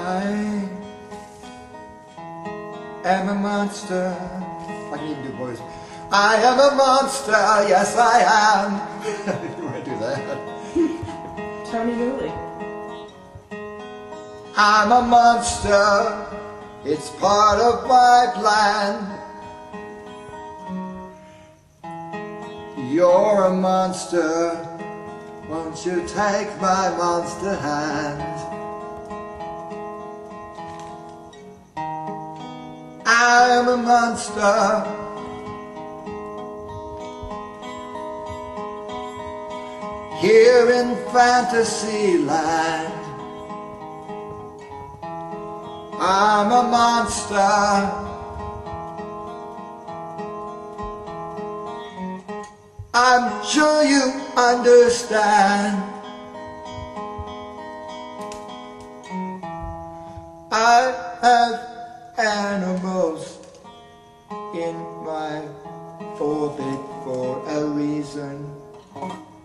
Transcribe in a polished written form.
I am a monster. I need to do voice. I am a monster, yes I am. You want to do that? Tony Newley. I'm a monster, it's part of my plan. You're a monster, won't you take my monster hand? I'm a monster, here in fantasy land. I'm a monster, I'm sure you understand. I have animals in my orbit for a reason.